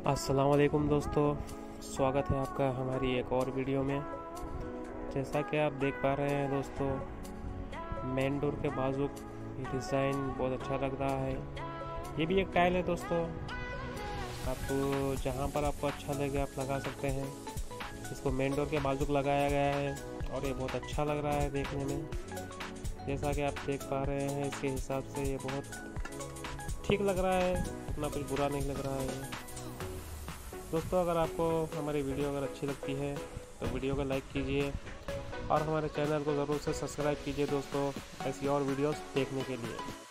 अस्सलाम वालेकुम दोस्तों, स्वागत है आपका हमारी एक और वीडियो में। जैसा कि आप देख पा रहे हैं दोस्तों, मेन डोर के बाजू ये डिज़ाइन बहुत अच्छा लग रहा है। ये भी एक टाइल है दोस्तों, आपको जहां पर आपको अच्छा लगे आप लगा सकते हैं। इसको मेन डोर के बाजू लगाया गया है और ये बहुत अच्छा लग रहा है देखने में। जैसा कि आप देख पा रहे हैं, इसके हिसाब से ये बहुत ठीक लग रहा है, उतना कुछ बुरा नहीं लग रहा है। दोस्तों, अगर आपको हमारी वीडियो अगर अच्छी लगती है तो वीडियो को लाइक कीजिए और हमारे चैनल को ज़रूर से सब्सक्राइब कीजिए दोस्तों, ऐसी और वीडियोस देखने के लिए।